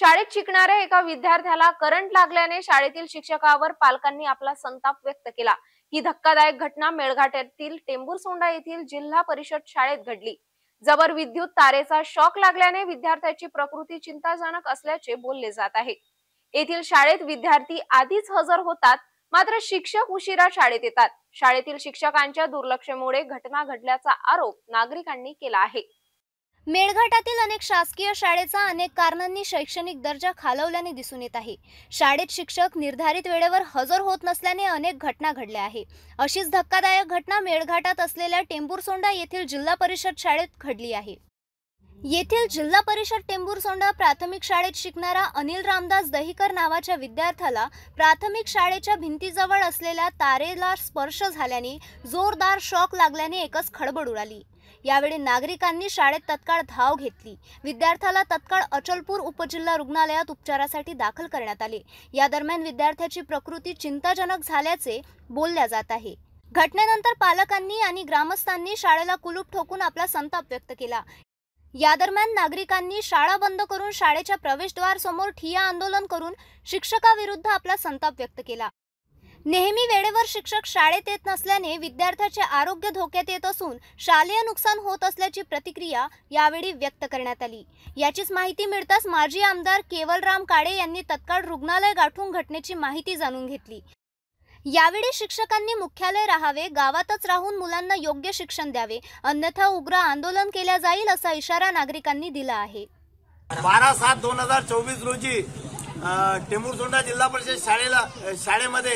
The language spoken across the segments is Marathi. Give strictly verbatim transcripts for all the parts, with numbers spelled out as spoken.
शाळेत शिकणाऱ्या एका विद्यार्थ्याला करंट लागल्याने शाळेतील शिक्षकावर पालकांनी आपला संताप व्यक्त केला। ही धक्कादायक घटना मेळघाटातील टेंभुरसोंडा येथील जिल्हा परिषद शाळेत घडली। जबर विद्युत तारेचा शॉक लागल्याने विद्यार्थ्याची प्रकृती चिंताजनक असल्याचे बोलले जात आहे। येथील शाळेत विद्यार्थी आधीच हजर होतात, मात्र शिक्षक उशिरा शाळेत येतात। शाळेतील शिक्षकांच्या दुर्लक्षामुळे घटना घडल्याचा आरोप नागरिकांनी केला आहे। मेळघाटातील अनेक शासकीय शाळेचा अनेक कारणांनी शैक्षणिक दर्जा खालवल्याने दिसून येत आहे। शाळेत शिक्षक निर्धारित वेळेवर हजर होत नसल्याने अनेक घटना घडल्या आहे। अशीच धक्कादायक घटना मेळघाटात असलेल्या टेंभुरसोंडा येथील जिल्हा परिषद शाळेत घडली आहे। येथील जिल्हा परिषद टेंभुरसोंडा प्राथमिक शाळेत शिकणारा अनिल रामदास दहीकर नावाच्या विद्यार्थ्याला प्राथमिक शाळेच्या भिंतीजवळ असलेल्या तारेला स्पर्श झाल्याने जोरदार शॉक लागल्याने एकच खळबळ उडाली। यावेळी नागरिकांनी शाळेत तत्काळ धाव घेतली। विद्यार्थ्याला तत्काळ अचलपूर उपजिल्हा रुग्णालयात उपचारासाठी दाखल करण्यात आले। या दरम्यान विद्यार्थ्याची प्रकृती चिंताजनक झाल्याचे बोलल्या जात आहे। घटनेनंतर पालकांनी आणि ग्रामस्थांनी शाळेला कुलूप ठोकून आपला संताप व्यक्त केला। या दरम्यान नागरिकांनी शाळा बंद करून शाळेच्या प्रवेशद्वार समोर ठिय्या आंदोलन करून शिक्षकाविरुद्ध आपला संताप व्यक्त केला। नेहमी वेळेवर शिक्षक शाळेत येत नसल्याने विद्यार्थ्याचे आरोग्य धोक्यात येत असून शालेय नुकसान होत असल्याची प्रतिक्रिया यावेळी व्यक्त करण्यात आली। याचीच माहिती मिळताच माजी आमदार केवलराम काळे यांनी तत्काळ रुग्णालय गाठून घटनेची माहिती जाणून घेतली। यावेळी शिक्षकांनी मुख्यालय राहावे, गावातच राहून मुलांना योग्य शिक्षण द्यावे, अन्यथा उग्र आंदोलन केले जाईल असा इशारा नागरिकांनी दिला आहे। बारा सात दोन हजार चोवीस रोजी टेंभुरसोंडा जिल्हा परिषद शाळेला शाळेमध्ये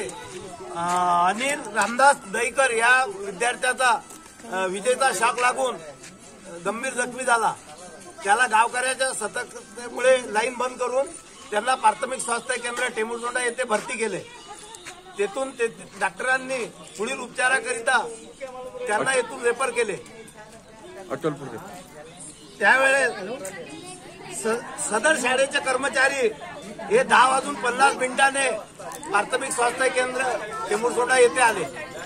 अनिल रामदास दहीकर या विद्यार्थ्याचा विजेचा शॉक लागून गंभीर जखमी झाला। त्याला गावकऱ्याच्या सतर्कतेमुळे लाईन बंद करून त्यांना प्राथमिक स्वास्थ्य केंद्र टेंभुरसोंडा येथे भरती केले। तेथून ते डॉक्टरांनी पुढील उपचाराकरिता त्यांना येथून रेफर केले। अचलपूर त्यावेळेस सदर शाळेचे कर्मचारी हे दहा वाजून पन्नास मिनिटांनी प्राथमिक स्वास्थ्य केंद्र टेंभुरसोंडा येथे आले।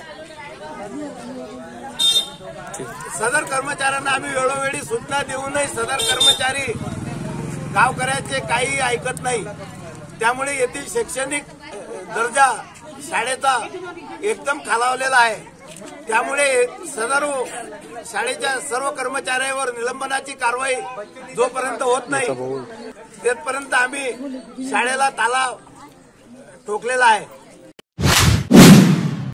सदर कर्मचाऱ्यांना आम्ही वेळोवेळी सूचना देऊनही सदर कर्मचारी गावकऱ्याचे काही ऐकत नाही। त्यामुळे येथील शैक्षणिक दर्जा शाळेचा एकदम खालावलेला आहे। त्यामुळे सर्व शाळेच्या सर्व कर्मचाऱ्यांवर निलंबनाची कारवाई जोपर्यंत होत नाही तेथपर्यंत आम्ही शाळेला ताला ठोकलेला आहे।